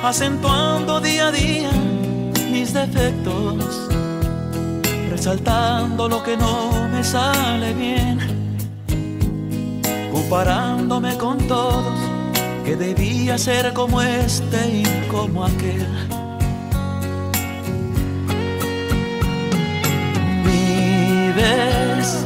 acentuando día a día mis defectos, resaltando lo que no me sale bien, comparándome con todos, que debía ser como este y como aquel. Vives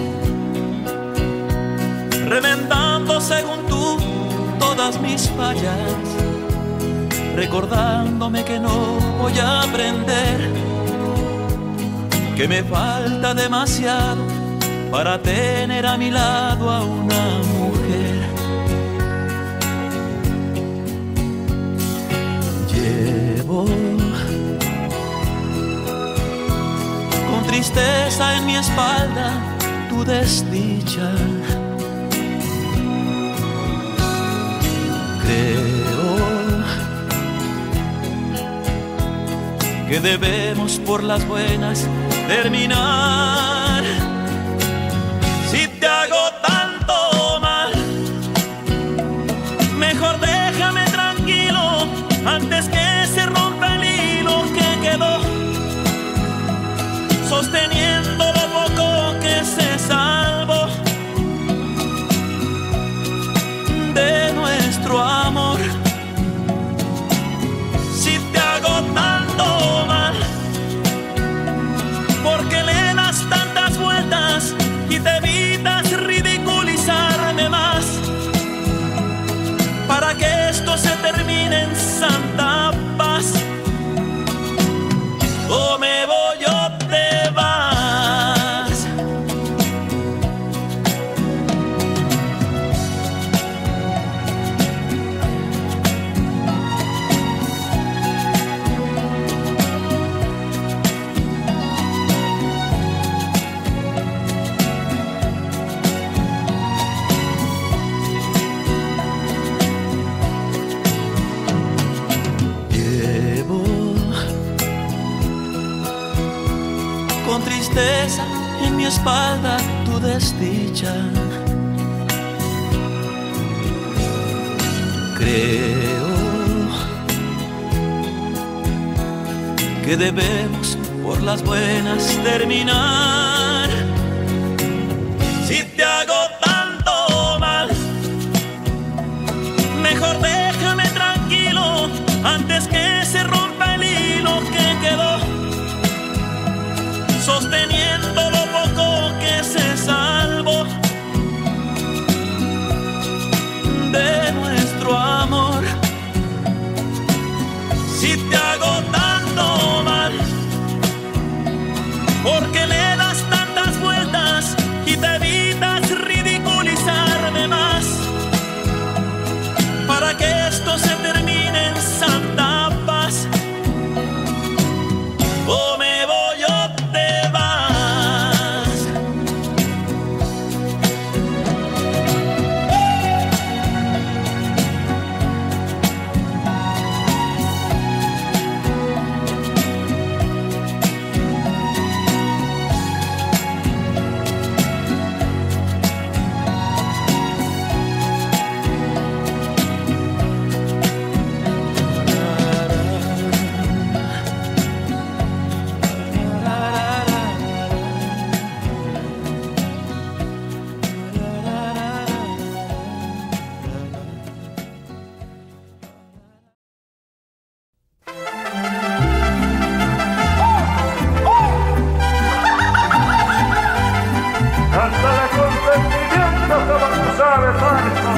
remendando según tú todas mis fallas, recordándome que no voy a aprender, que me falta demasiado para tener a mi lado a una mujer. Llevo con tristeza en mi espalda tu desdicha. Creo que debemos por las buenas terminar. Si te hago tanto mal, mejor déjame tranquilo antes que se rompa el hilo que quedó sosteniendo lo poco que se salvó de nuestro amor. Si te hago tanto mal, porque le das tantas vueltas y te evitas ridiculizarme más, para que esto se termine en santa paz. O me voy o te vas. Con tristeza en mi espalda tu desdicha. Creo que debemos por las buenas terminar. Si te hago tanto mal, mejor déjame tranquilo antes que se rompa el hilo que quedó sosteniendo lo poco que se salvó de nuestro amor. Si te hago tanto mal, porque le das tantas vueltas y te evitas ridiculizarme más, para que esto se termine en santa paz. O me voy o te vas. Cántale con sentimiento como tú sabes, Marco.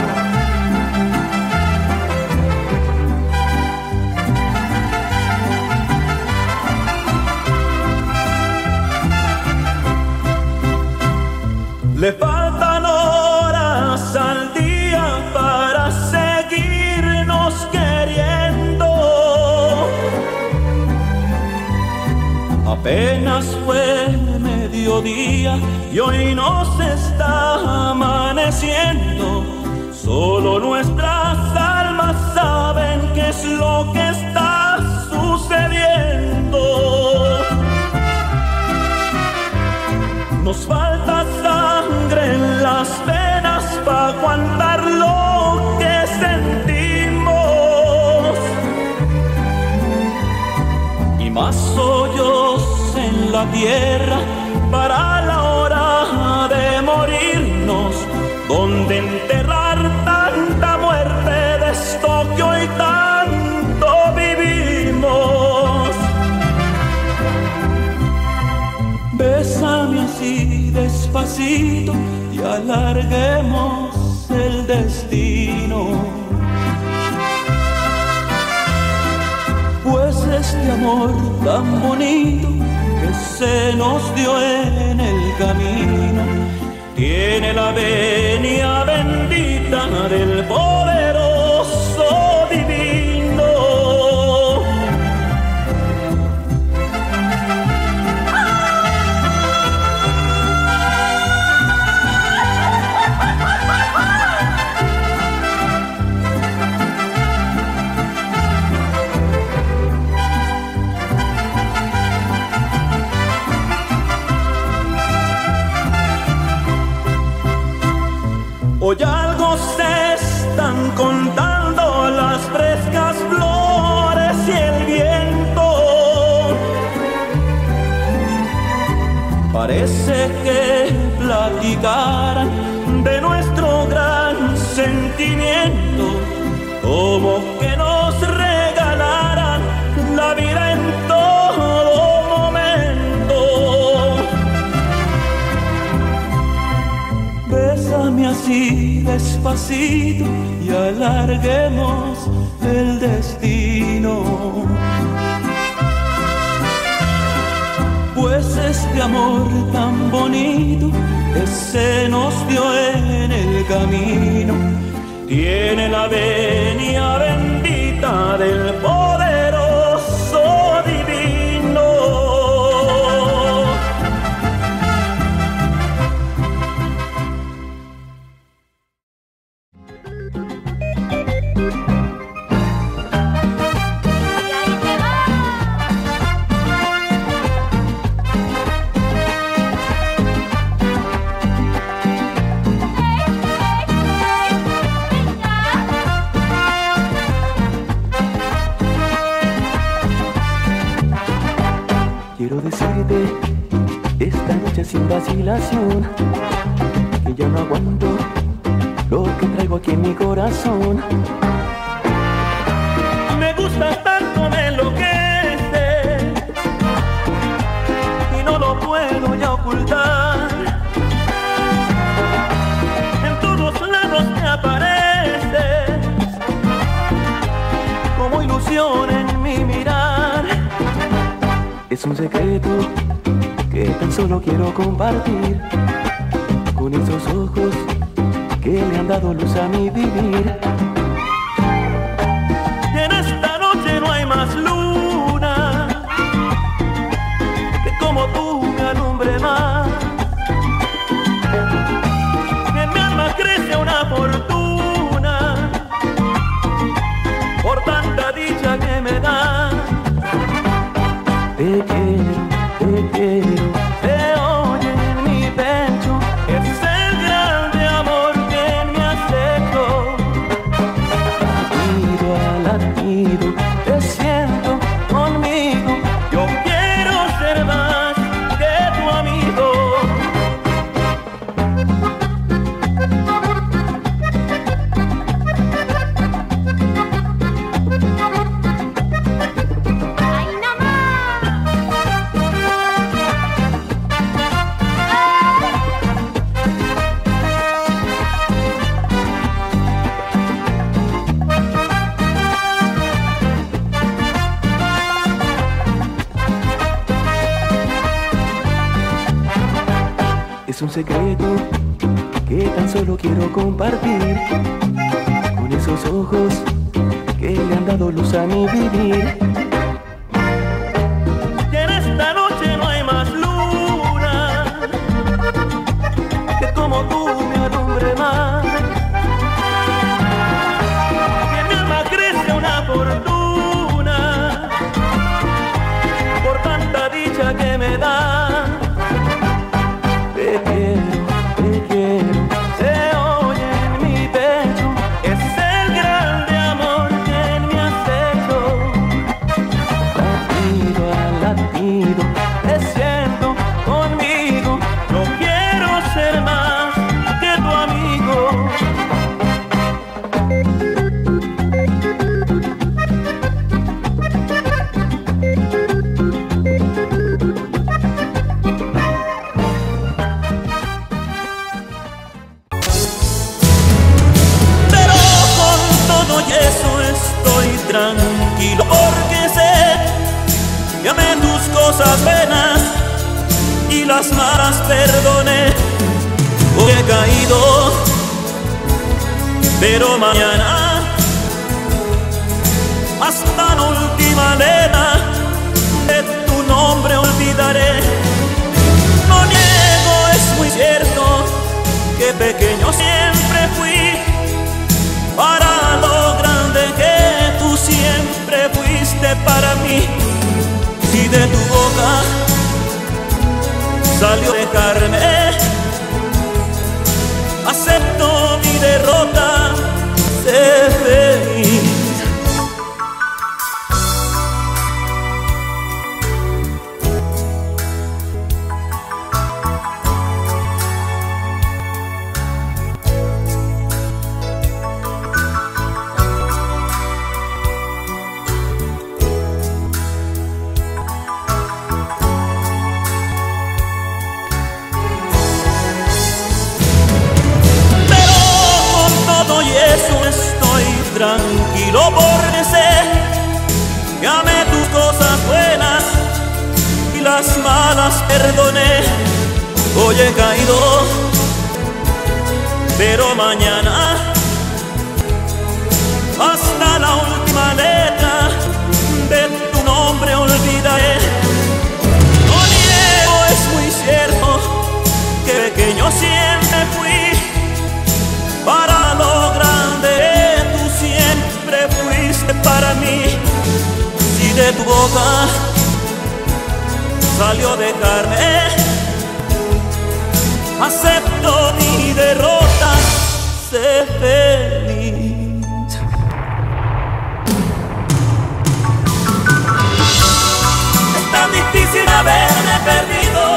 Le faltan horas al día para seguirnos queriendo. Apenas fue mediodía y hoy nos está amaneciendo. Solo nuestras almas saben qué es lo que está sucediendo. Nos falta sangre en las venas para aguantar lo que sentimos. tierra para la hora de morirnos, donde enterrar tanta muerte de esto que hoy tanto vivimos. Bésame así despacito y alarguemos el destino. Pues este amor tan bonito que se nos dio en el camino tiene la venia bendita del poderoso divino. Hoy algo se están contando las frescas flores y el viento. Parece que platicaran de nuestro gran sentimiento, como que nos regalaran la vida en todo momento. Bésame así despacito y alarguemos el destino. Pues este amor tan bonito que se nos dio en el camino tiene la venia bendita del poderoso divino. Quiero decirte esta noche sin vacilación que ya no aguanto lo que traigo aquí en mi corazón. Me gustas tanto, me enloquece y no lo puedo ya ocultar. En todos lados me apareces como ilusión en mi mirar. Es un secreto que tan solo quiero compartir con esos ojos que le han dado luz a mi vivir. Y en esta noche no hay más luna que como tú me alumbre más. En mi alma crece una fortuna por tanta dicha que me da. Te quiero, Se oye en mi pecho, es el grande amor que me has hecho. latido a latido, Te siento conmigo, yo quiero ser más que tu amigo. es un secreto que tan solo quiero compartir con esos ojos que le han dado luz a mi vivir. Y en esta noche no hay más luna que como tú me alumbre más. Y en mi alma crece una fortuna por tanta dicha que me da. Te quiero, Se oye en mi pecho, es el grande amor que me has hecho. las malas perdoné. Hoy he caído, pero mañana hasta la última letra de tu nombre olvidaré. No niego, es muy cierto que pequeño siempre fui para lo grande que tú siempre fuiste para mí. Si de tu boca salió dejarme, acepto mi derrota, sé feliz. Tranquilo porque sé que amé tus cosas buenas y las malas perdoné. Hoy he caído, pero mañana hasta la última letra de tu nombre olvidaré. No niego, es muy cierto que pequeño siempre fui para lo grande. Fuiste para mí. Si de tu boca salió dejarme, acepto mi derrota, sé feliz. Es tan difícil haberme perdido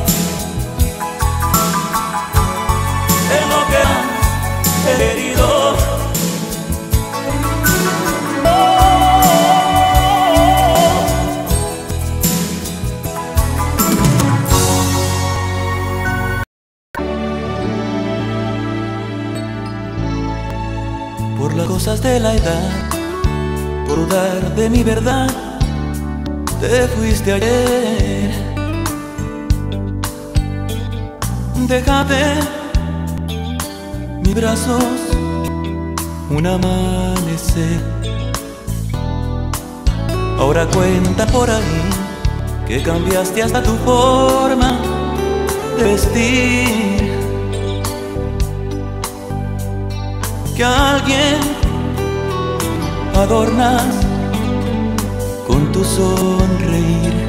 en lo que he querido. Por las cosas de la edad, por dudar de mi verdad, te fuiste ayer. Déjate mis brazos un amanecer. Ahora cuenta por ahí que cambiaste hasta tu forma de vestir, que a alguien adornas con tu sonreír.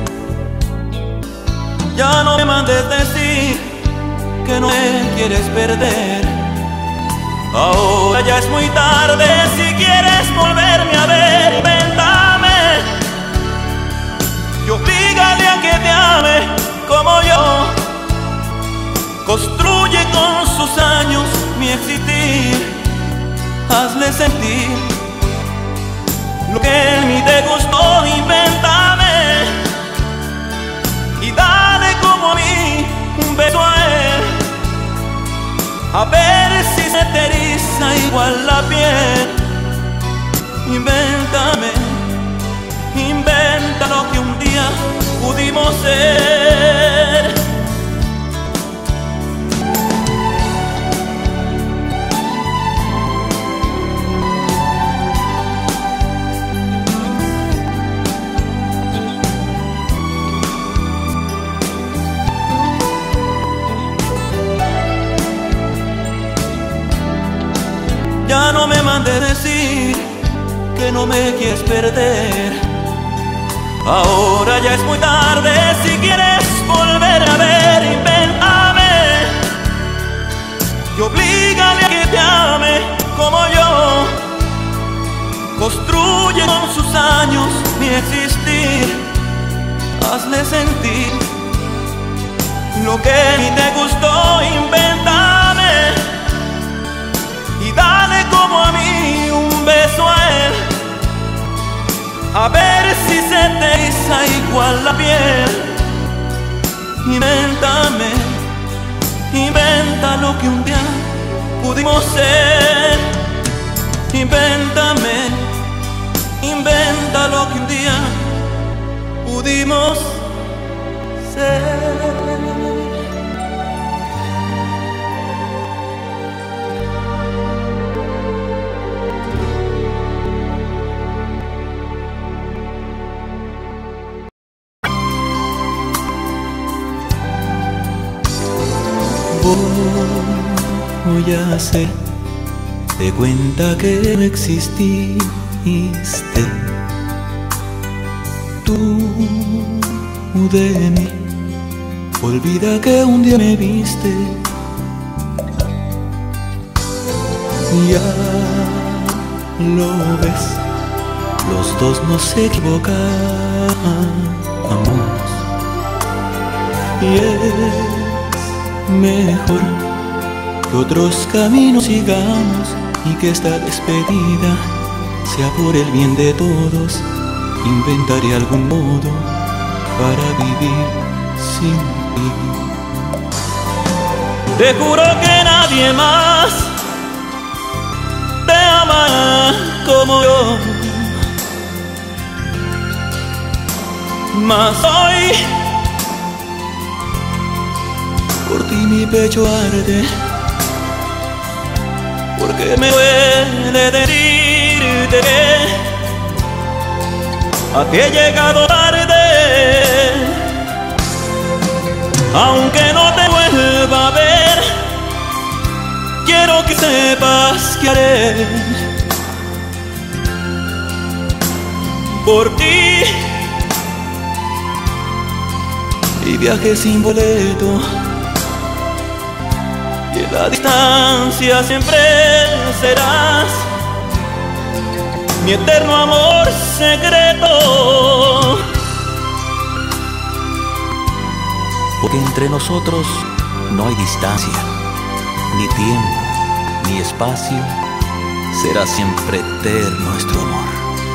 Ya no me mandes decir que no me quieres perder. Ahora ya es muy tarde, si quieres volverme a ver, invéntame y oblígale a que te ame como yo. Construye con sus años mi existir. Hazle sentir lo que en mí te gustó, invéntame y dale como a mí un beso a él, a ver si se te eriza igual la piel. Invéntame, inventa lo que un día pudimos ser. Ya no me mandes decir que no me quieres perder. Ahora ya es muy tarde, si quieres volver a ver, invéntame y oblígale a que te ame como yo. Construye con sus años mi existir. Hazle sentir lo que a mí te gustó, invéntame y dale como a mí un beso a él, a ver si se te eriza igual la piel. Invéntame, inventa lo que un día pudimos ser. Invéntame, inventa lo que un día pudimos ser. voy a hacer de cuenta que no exististe. Tú de mí, olvida que un día me viste. Ya lo ves, los dos nos equivocamos y es mejor que otros caminos sigamos y que esta despedida sea por el bien de todos. Inventaré algún modo para vivir sin ti. Te juro que nadie más te amará como yo, mas hoy por ti mi pecho arde, porque me duele decirte que a ti he llegado tarde. Aunque no te vuelva a ver, quiero que sepas que haré por ti. Y viaje sin boleto, y en la distancia siempre serás mi eterno amor secreto. Porque entre nosotros no hay distancia, ni tiempo, ni espacio. Será siempre eterno nuestro amor.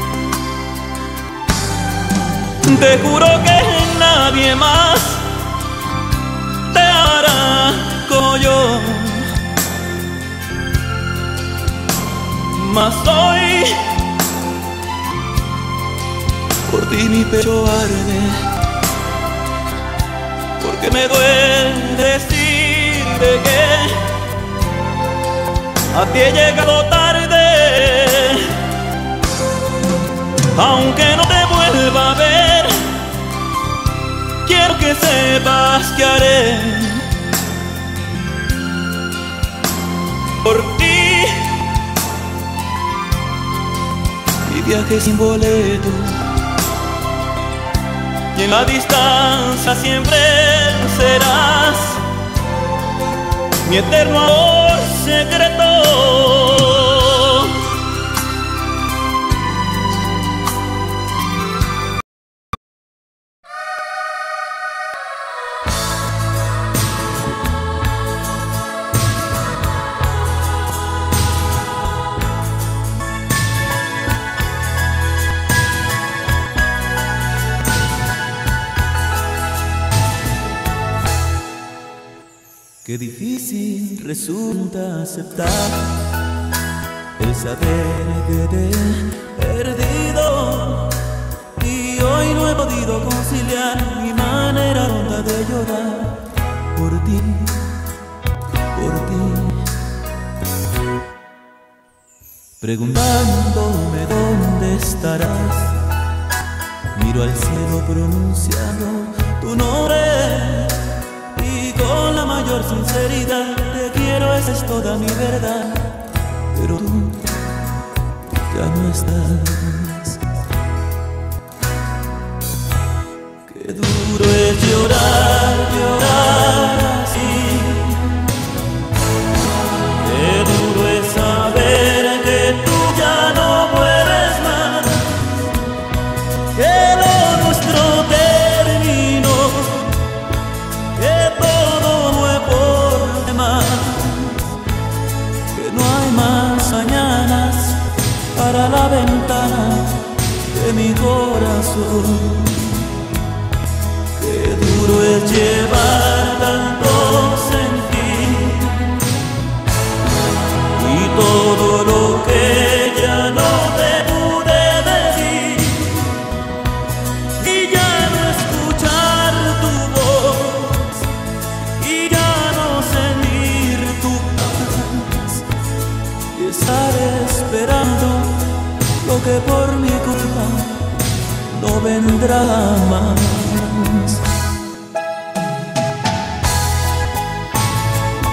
Te juro que nadie más te hará como yo, mas hoy por ti mi pecho arde, porque me duele decirte que a ti he llegado tarde. Aunque no te vuelva a ver, quiero que sepas que haré por ti. Y viaje sin boleto, y en la distancia siempre serás mi eterno amor secreto. Qué difícil resulta aceptar el saber que te he perdido, y hoy no he podido conciliar mi manera tonta de llorar por ti, preguntándome dónde estarás. Miro al cielo pronunciando tu nombre, con la mayor sinceridad te quiero, esa es toda mi verdad. Pero tú ya no estás. Qué duro es llorar, llorar así. Qué duro es saber que tú ya no puedes más, que lo nuestro terminó, que todo fue por demás, que no hay más mañanas para la ventana de mi corazón. Qué duro es llevar tanto sentir y todo lo que ya no te pude decir, y ya no escuchar tu voz, y ya no sentir tu paz, y estar esperando lo que por mi culpa no vendrá más.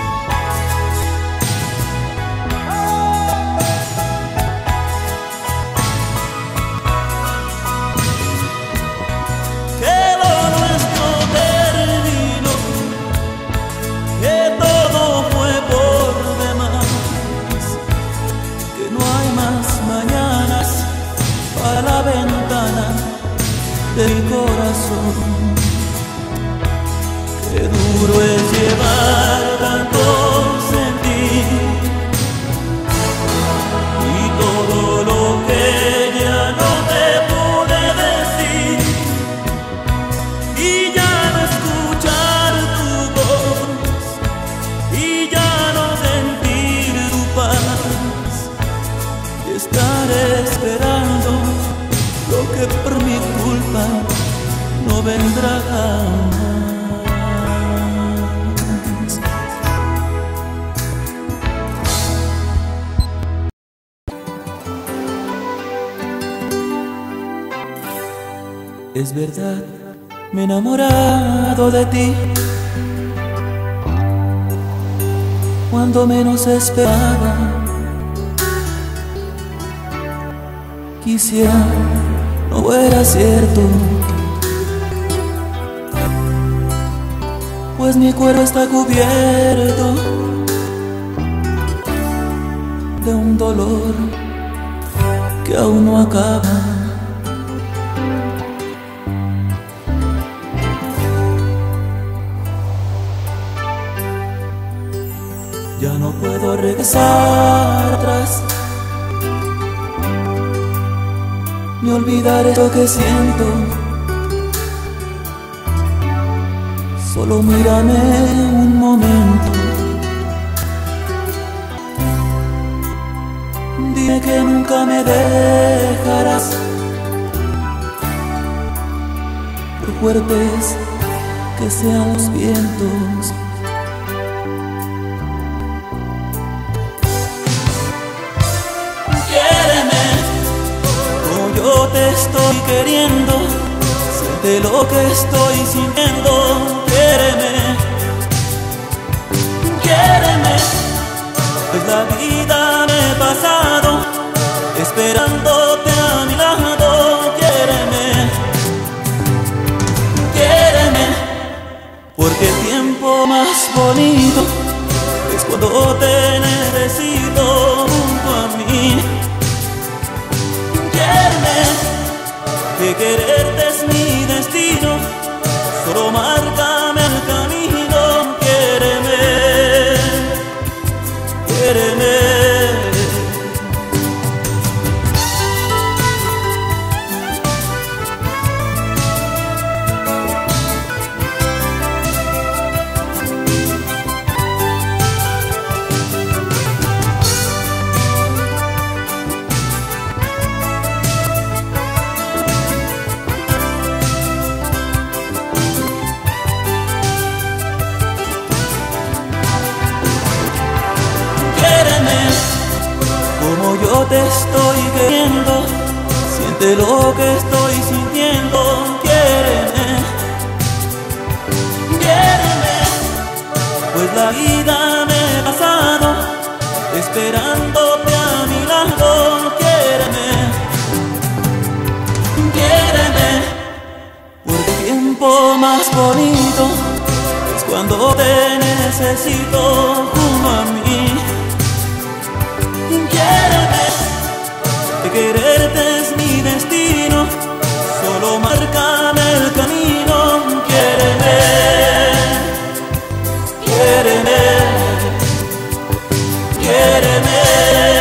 Es verdad, me he enamorado de ti cuando menos esperaba. Quisiera no fuera cierto, pues mi cuerpo está cubierto de un dolor que aún no acaba. Ya no puedo regresar atrás, ni olvidar esto que siento. Solo mírame un momento, dime que nunca me dejarás, por fuertes que sean los vientos. Yo te estoy queriendo, siente lo que estoy sintiendo. Quiéreme, quiéreme, pues la vida me he pasado esperándote a mi lado. Quiéreme, quiéreme, porque el tiempo más bonito es cuando te necesito junto a mí. Que quererte es mi destino, solo márcame el camino. Quiéreme, quiéreme. Como yo te estoy queriendo, siente lo que estoy sintiendo. Quiéreme, quiéreme, pues la vida me he pasado esperándote a mi lado. Quiéreme, quiéreme, porque el tiempo más bonito es cuando te necesito junto a mí. Quiéreme, que quererte es mi destino, solo márcame el camino. Quiéreme, quiéreme, quiéreme.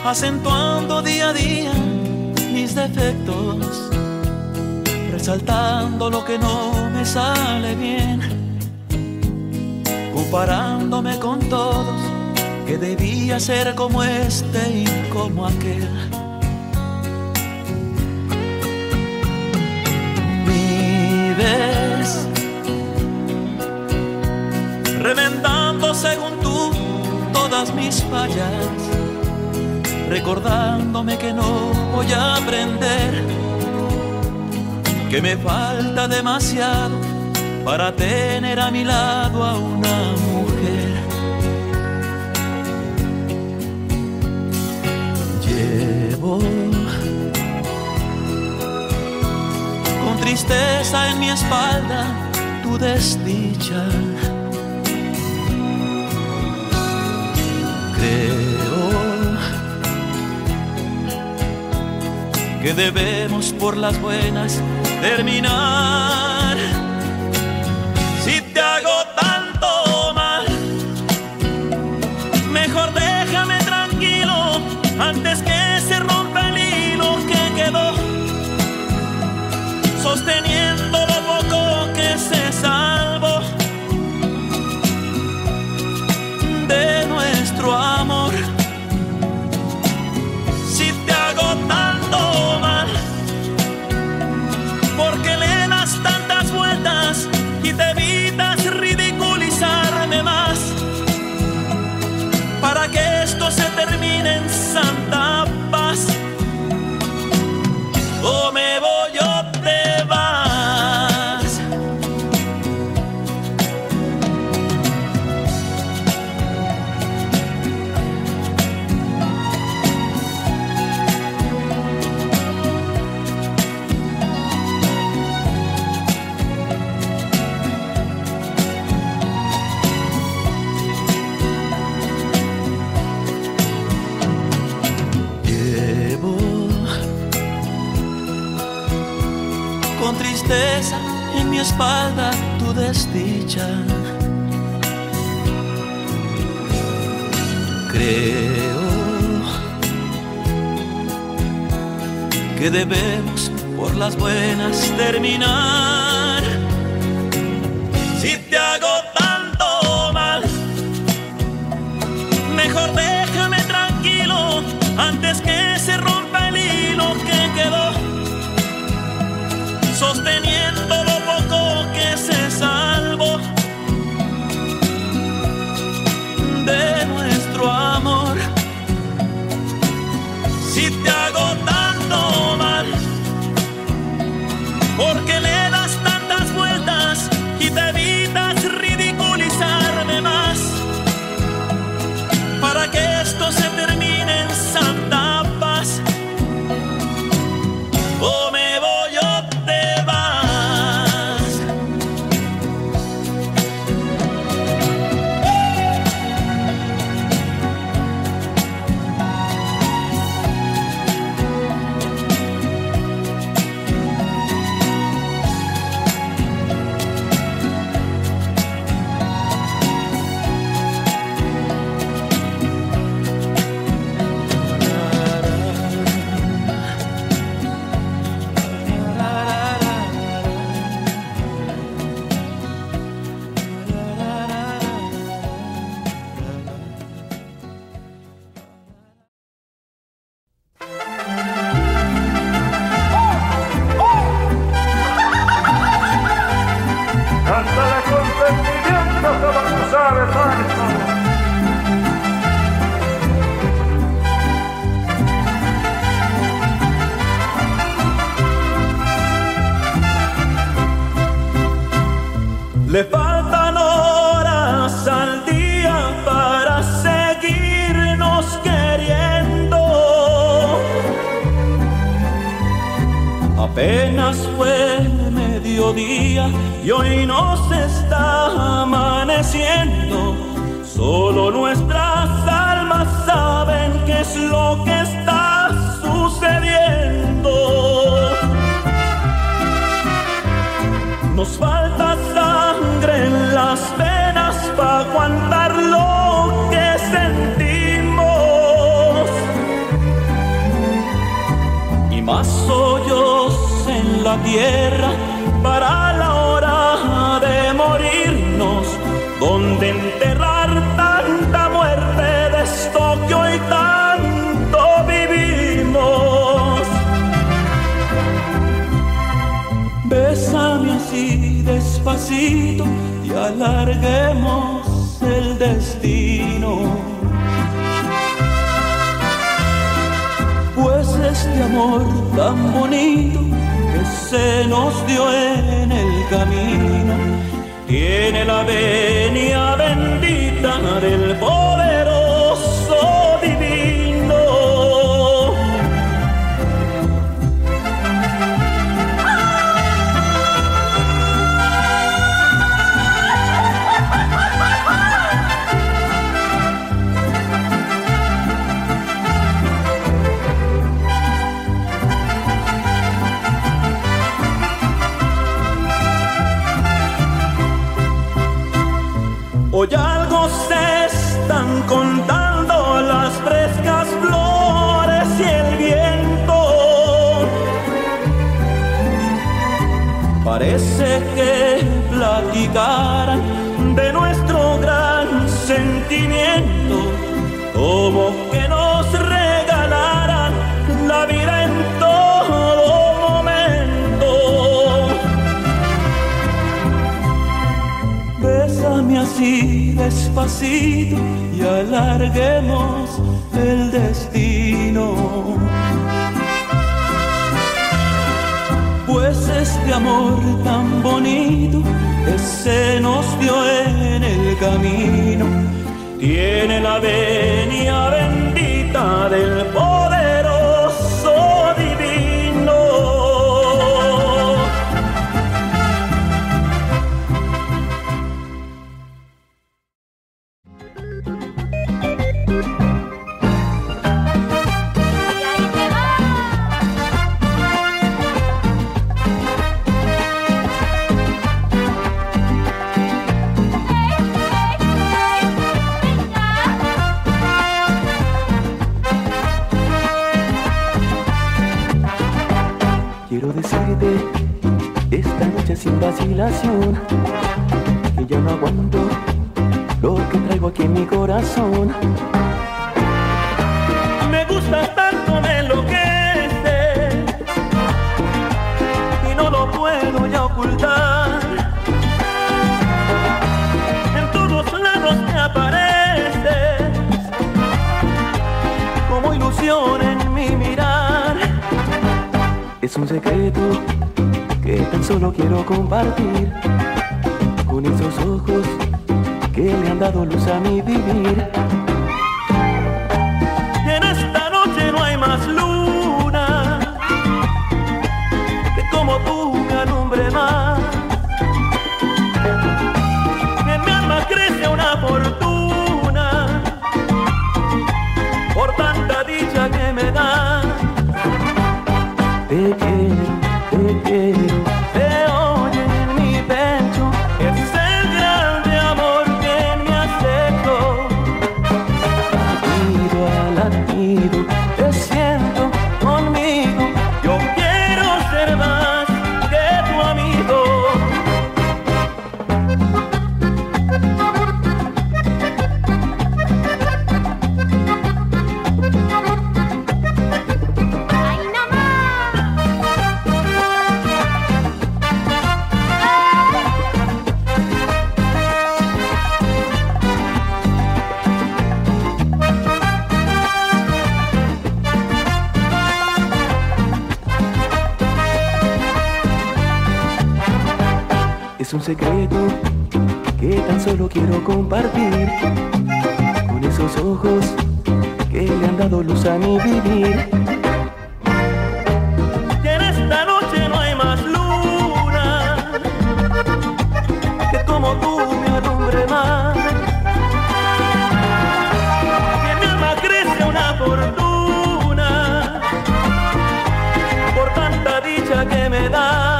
acentuando día a día mis defectos, resaltando lo que no me sale bien, comparándome con todos, que debía ser como este y como aquel. Vives remendando según tú todas mis fallas, recordándome que no voy a aprender, que me falta demasiado para tener a mi lado a una mujer. Llevo con tristeza en mi espalda tu desdicha. Creo que debemos por las buenas terminar. Si te hago tanto mal, mejor déjame tranquilo antes que se rompa el hilo que quedó sosteniendo lo poco que se salvó de nuestro amor. Si te hago tanto mal, porque le das tantas vueltas y te evitas ridiculizarme más, para que esto se termine en santa paz. O me voy o te vas. Con tristeza en mi espalda tu desdicha. Creo que debemos por las buenas terminar. Si te hago tanto mal, mejor déjame tranquilo antes que se rompa el hilo que quedó sosteniendo lo poco que se salvó de nuestro amor. Si te hago tanto mal, porque le das tantas vueltas y te evitas ridiculizarme más, para que esto se termine en santa paz. O me voy o te vas. Cántale con sentimiento como tú sabes tanto. Le faltan horas al día para seguirnos queriendo. Apenas fue mediodía y hoy nos está amaneciendo. Solo nuestras almas saben qué es lo que está sucediendo. Nos falta sangre en las venas para aguantar lo que sentimos. más hoyos en la tierra para la hora de morirnos, donde enterrar tanta muerte de esto que hoy tanto vivimos. Bésame así despacito y alarguemos el destino, pues este amor tan bonito que se nos dio en el camino tiene la venia bendita del poderoso divino. Hoy algo se están contando las frescas flores y el viento. Parece que platicaran de nuestro gran sentimiento, como que nos regalaran la vida en todo momento. Bésame así despacito y alarguemos el destino, pues este amor tan bonito que se nos dio en el camino tiene la venia bendita del poderoso divino. Quiero decirte esta noche sin vacilación que ya no aguanto lo que traigo aquí en mi corazón. Me gusta tanto, me enloquece y no lo puedo ya ocultar. En todos lados me apareces como ilusión en mi mirar. Es un secreto que tan solo quiero compartir con esos ojos que le han dado luz a mi vivir. Y en esta noche no hay más luna que como tú me alumbre más. En mi alma crece una fortuna por tanta dicha que me da. Te quiero, Se oye en mi pecho, es el grande amor que me has hecho. latido a latido, Te siento conmigo, yo quiero ser más que tu amigo. es un secreto que tan solo quiero compartir con esos ojos que le han dado luz a mi vivir. Y en esta noche no hay más luna que como tú me alumbre más. Y en mi alma crece una fortuna por tanta dicha que me da.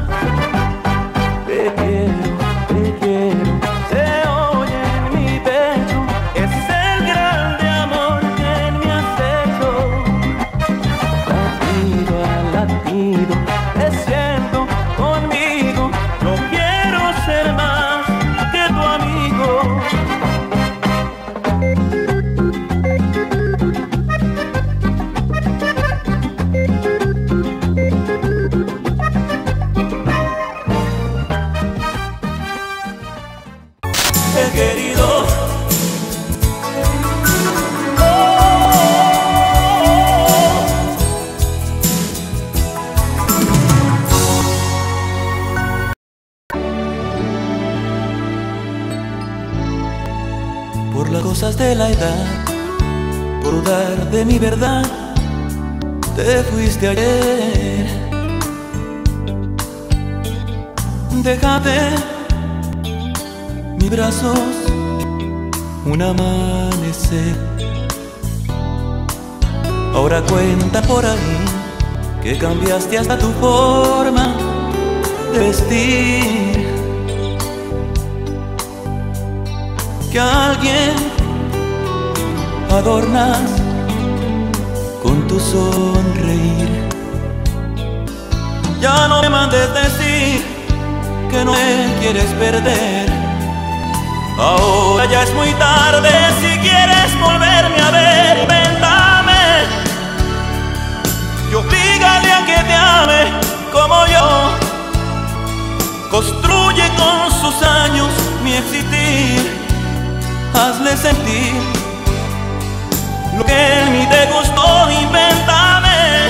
Te quiero, Se oye en mi pecho, es el grande amor que me has hecho. las cosas de la edad, por dudar de mi verdad, te fuiste ayer. Déjate mis brazos un amanecer. Ahora cuenta por ahí que cambiaste hasta tu forma de vestir, que a alguien adornas con tu sonreír. Ya no me mandes decir que no me quieres perder. Ahora ya es muy tarde, si quieres volverme a ver, invéntame y oblígale a que te ame como yo. Construye con sus años mi existir, hazle sentir lo que en mí te gustó, invéntame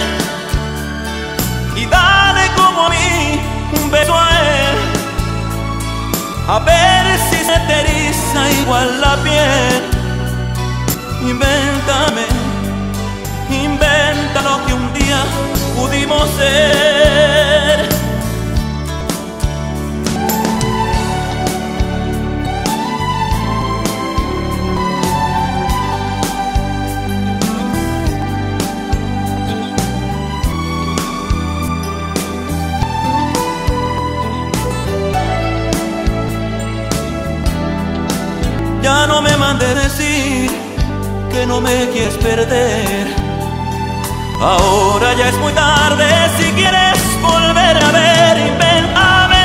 y dale como a mí un beso a él, a ver si se te eriza igual la piel. Invéntame, inventa lo que un día pudimos ser. Ya no me mandes decir que no me quieres perder. Ahora ya es muy tarde, si quieres volver a ver, invéntame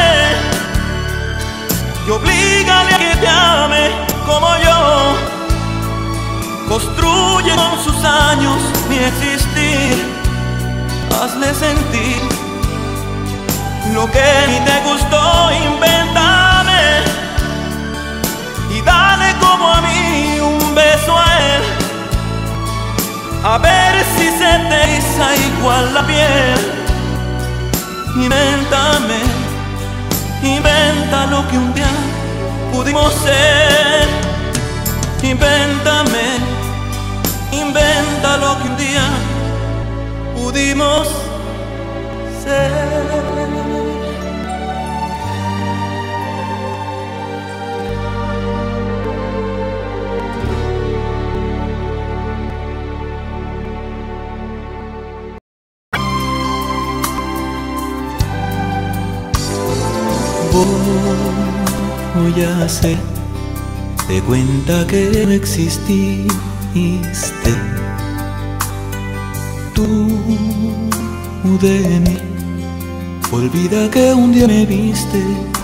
y oblígale a que te ame como yo. Construye con sus años mi existir, hazle sentir lo que a mí te gustó, invéntame y dale como a mí un beso a él, a ver si se te eriza igual la piel. Invéntame, inventa lo que un día pudimos ser. Invéntame, inventa lo que un día pudimos ser. Voy a hacer de cuenta que no exististe. Tú de mí, olvida que un día me viste.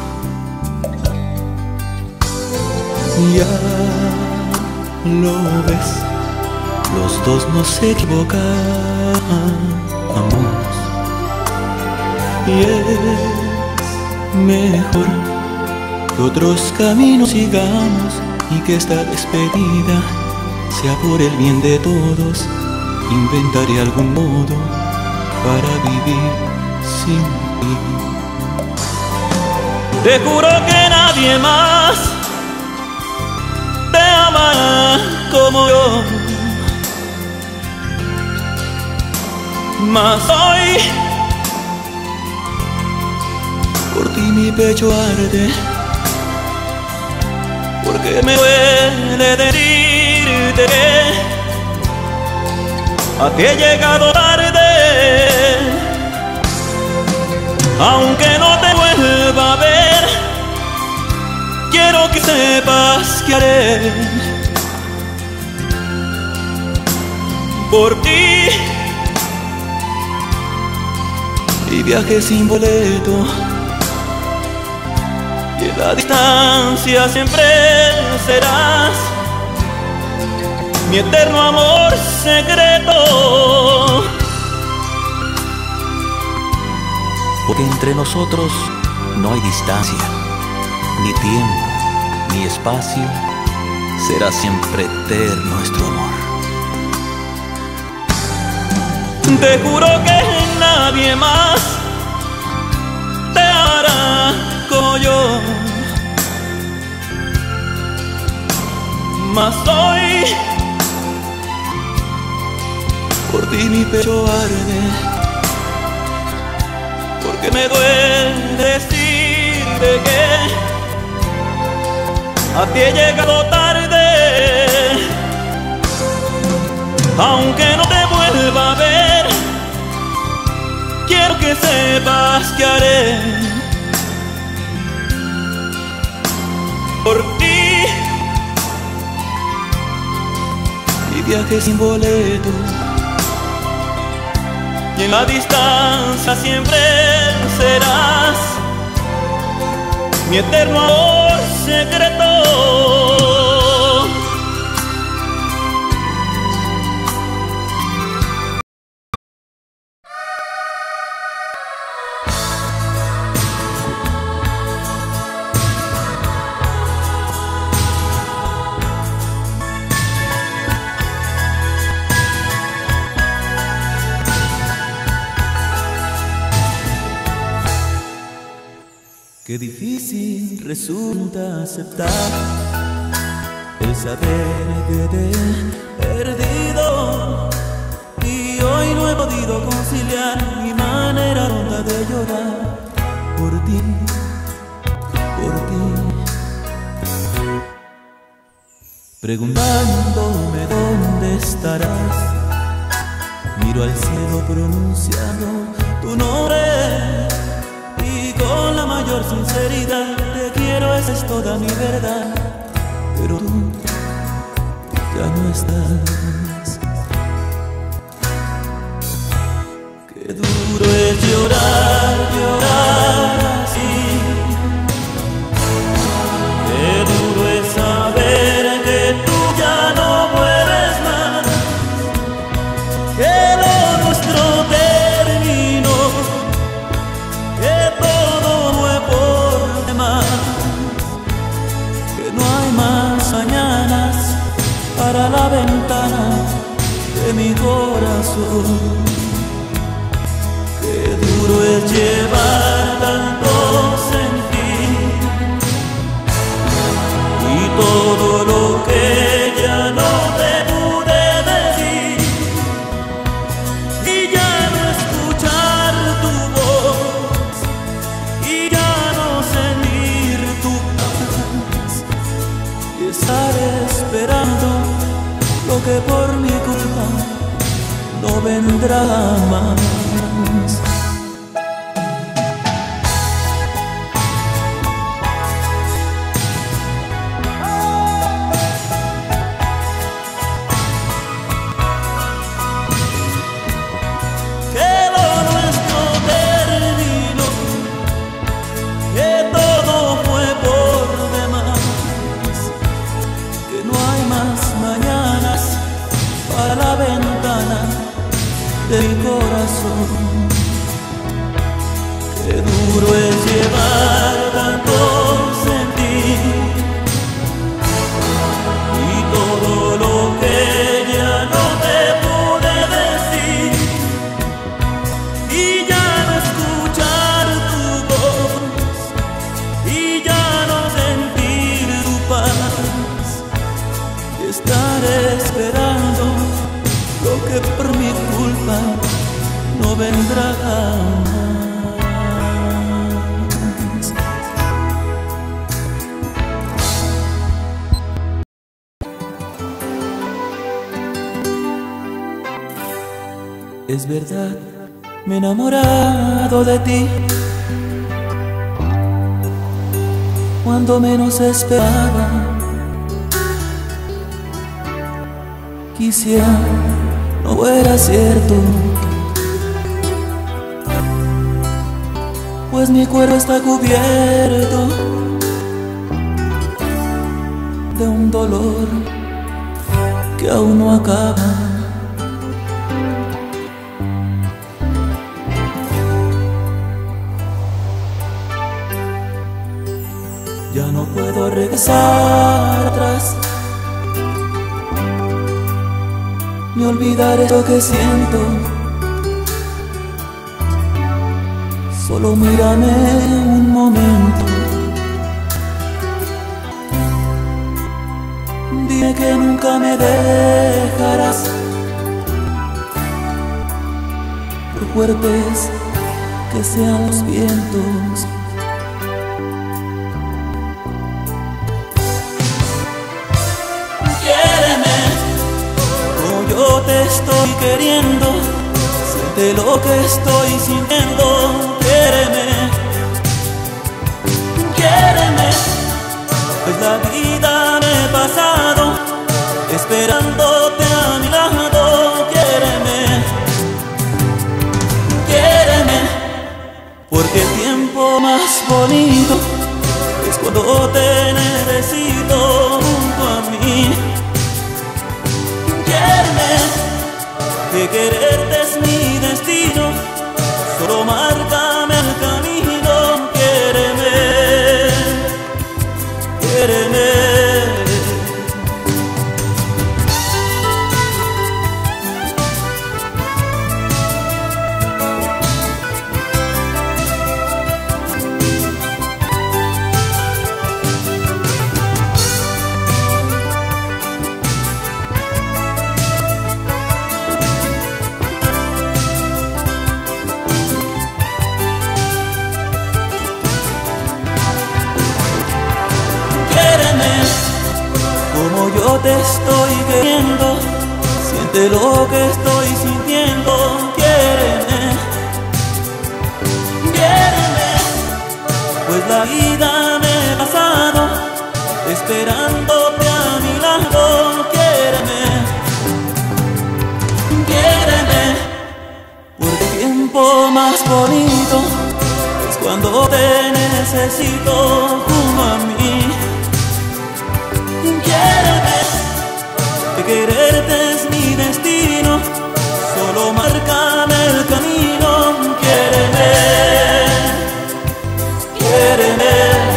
Ya lo ves, los dos nos equivocamos y es mejor que otros caminos sigamos y que esta despedida sea por el bien de todos. Inventaré algún modo para vivir sin ti. Te juro que nadie más te amará como yo, mas hoy por ti mi pecho arde, porque me duele decirte a ti he llegado tarde. Aunque no te vuelva a ver, quiero que sepas que haré por ti. Y viaje sin boleto, y en la distancia siempre serás mi eterno amor secreto. Porque entre nosotros no hay distancia, ni tiempo, ni espacio. Será siempre eterno nuestro amor. Te juro que nadie más te hará como yo, mas hoy por ti mi pecho arde, porque me duele decirte que a ti he llegado tarde. Aunque no te vuelva a ver, quiero que sepas que haré por ti mi viaje sin boleto, y en la distancia siempre serás mi eterno amor secreto. Qué difícil resulta aceptar el saber que te he perdido, y hoy no he podido conciliar mi manera tonta de llorar por ti, por ti. Preguntándome dónde estarás, miro al cielo pronunciando tu nombre. Con la mayor sinceridad te quiero, esa es toda mi verdad, pero tú ya no estás. Qué duro es llorar, llorar así. Qué duro es saber que tú ya no puedes más, que lo nuestro terminó, que todo fue por demás, que no hay más mañanas para la ventana de mi corazón. Qué duro es llevar tanto sentir y todo lo que ya no te pude decir, y ya no escuchar tu voz, y ya no sentir tu paz, y estar esperando lo que por mi culpa no vendrá más. De mi corazón, qué duro es llevar tanto sentir y todo lo que ya no te pude decir, y ya no escuchar tu voz, y ya no sentir tu paz, y estar esperando lo que por mi culpa no vendrá jamás. Es verdad, me he enamorado de ti cuando menos esperaba. Quisiera no fuera cierto, pues mi cuerpo está cubierto de un dolor que aún no acaba. Ya no puedo regresar atrás, ni olvidar lo que siento. Solo mírame un momento, dime que nunca me dejarás, por fuertes que sean los vientos. Quiéreme como yo te estoy queriendo, siente lo que estoy sintiendo. Quiéreme, quiéreme, pues la vida me he pasado esperándote a mi lado. Quiéreme, quiéreme, porque el tiempo más bonito es cuando te necesito junto a mí. Quiéreme, que quererte es mi destino, solo márcame el camino. Quiéreme, quiéreme. Como yo te estoy queriendo, siente lo que estoy sintiendo. Quiéreme, quiéreme, pues la vida me he pasado esperándote a mi lado. Quiéreme, quiéreme, porque el tiempo más bonito es cuando te necesito junto a mí. Quiéreme, que quererte es mi destino, solo márcame el camino. Quiéreme, quiéreme,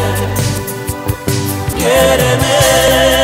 quiéreme.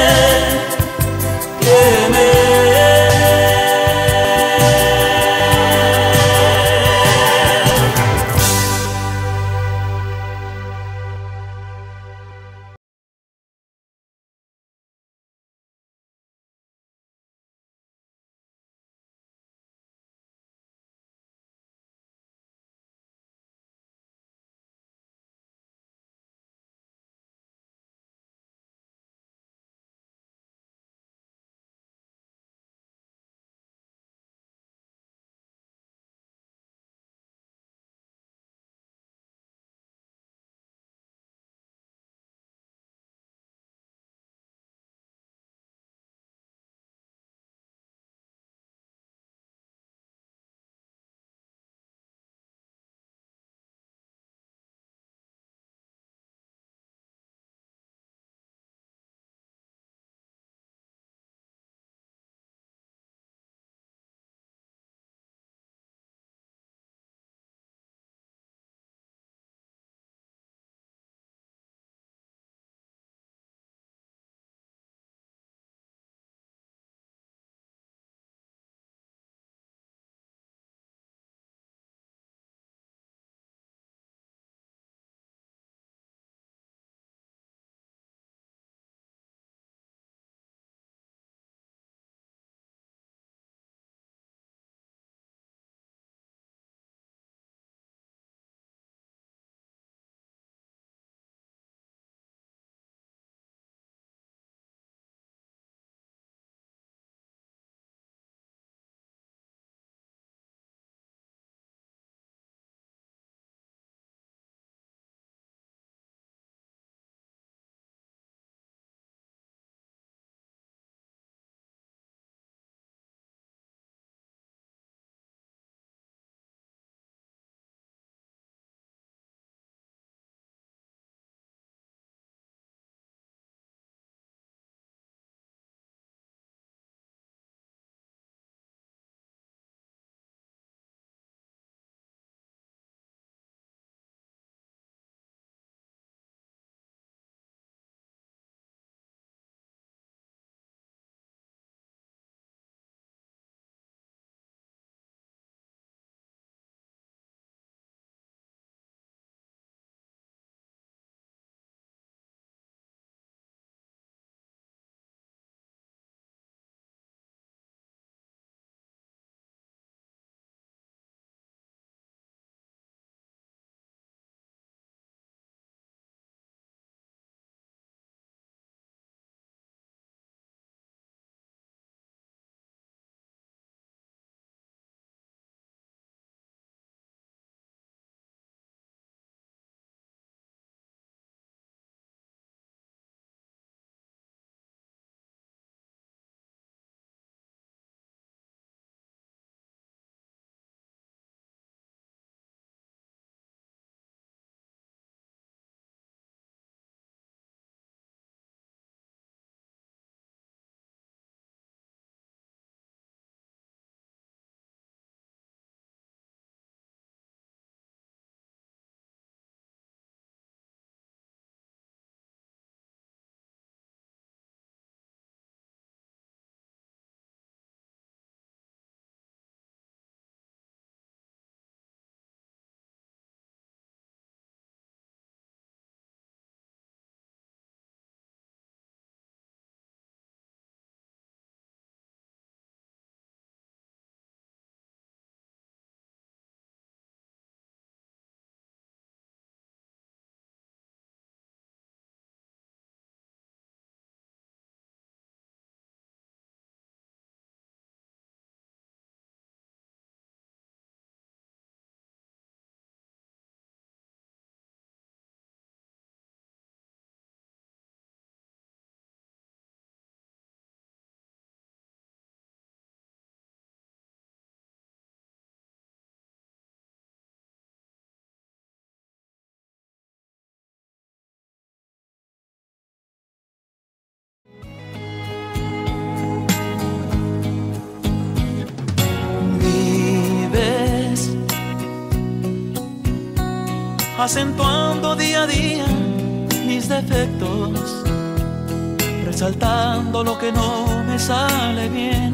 acentuando día a día mis defectos, resaltando lo que no me sale bien,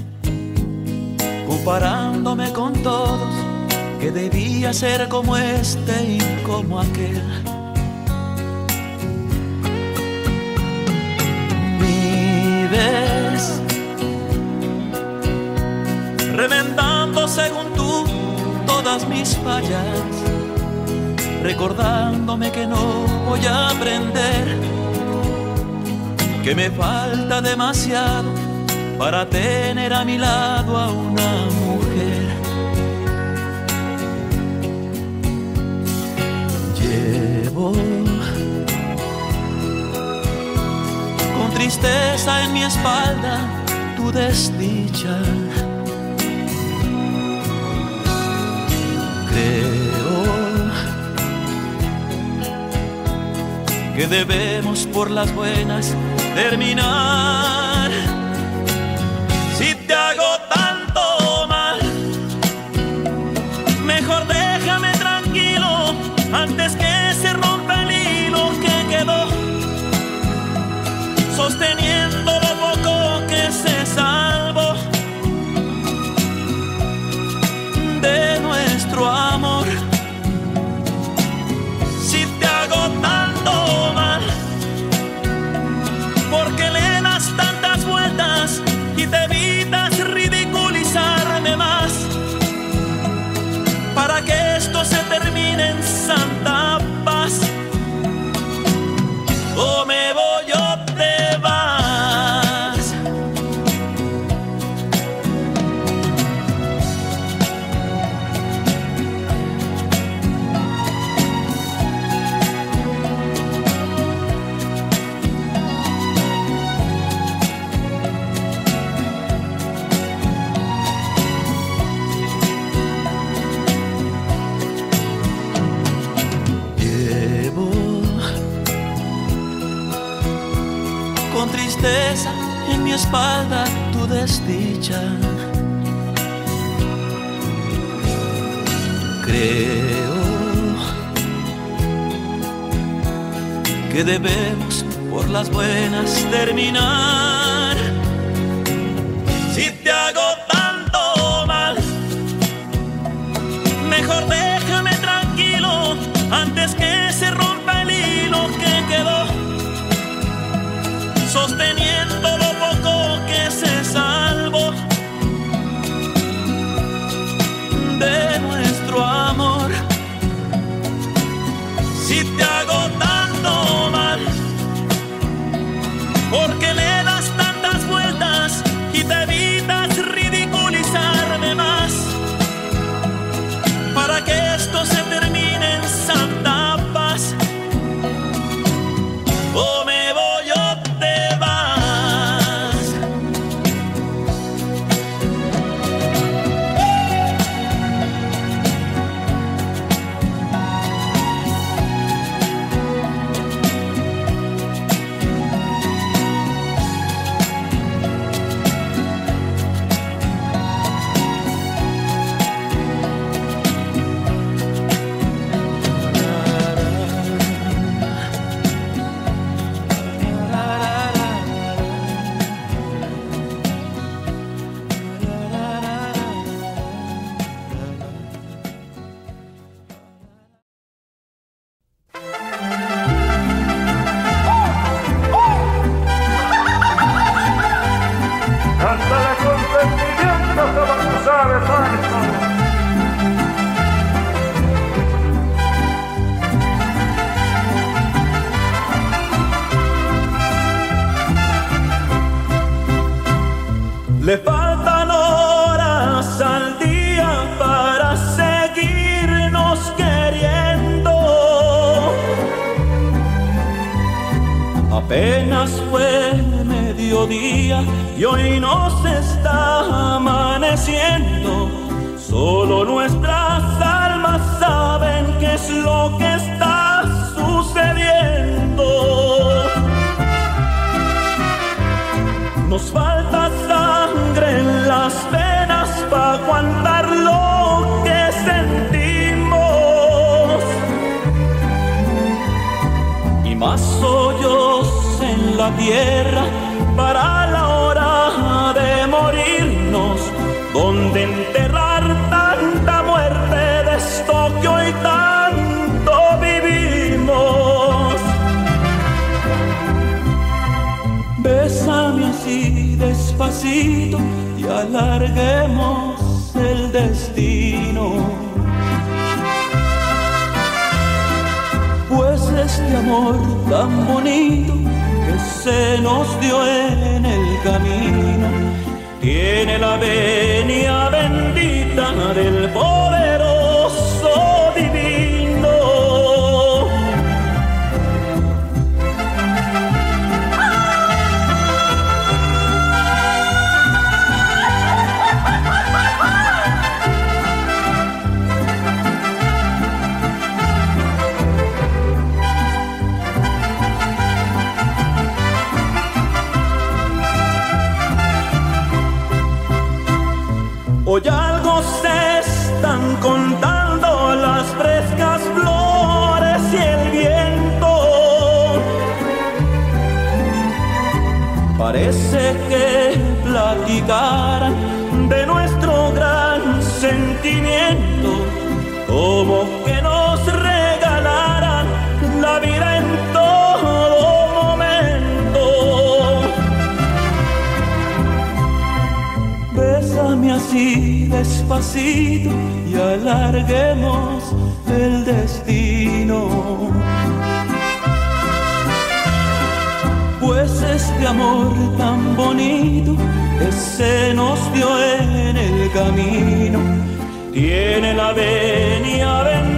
comparándome con todos, que debía ser como este y como aquel. Vives remendando según tú todas mis fallas, recordándome que no voy a aprender, que me falta demasiado para tener a mi lado a una mujer. Llevo con tristeza en mi espalda tu desdicha. Creo que debemos por las buenas terminar. Si te hago tanto mal, mejor déjame tranquilo antes que se rompa el hilo que quedó sosteniendo lo poco que se salvó de nuestro amor. Si te hago tanto mal, porque le das tantas vueltas y te evitas ridiculizarme más, para que esto se termine en santa paz. O me voy o te vas. Con tristeza en mi espalda tu desdicha. Creo que debemos por las buenas terminar. Si te hago tanto mal, mejor déjame tranquilo antes que se rompa el hilo que quedó sosteniendo lo poco que se salvó de nuestro amor. Si te hago tanto mal, porque le das tantas vueltas y te evitas ridiculizarme más, para que esto se termine en santa paz. O me voy o te vas. Cántale con sentimiento como tú sabes tanto. Le faltan horas al día para seguirnos queriendo. Apenas fue mediodía y hoy nos está amaneciendo. Solo nuestras almas saben qué es lo que está sucediendo. Nos falta sangre en las venas para aguantar lo que sentimos. tierra para la hora de morirnos, donde enterrar tanta muerte de esto que hoy tanto vivimos. Bésame así despacito y alarguemos el destino, pues este amor tan bonito que se nos dio en el camino tiene la venia bendita del poderoso divino. Hoy algo se están contando las frescas flores y el viento. Parece que platicaran de nuestro gran sentimiento, como que nos regalaran la vida en todo momento. Bésame así despacito y alarguemos el destino, pues este amor tan bonito que se nos dio en el camino tiene la venia bendita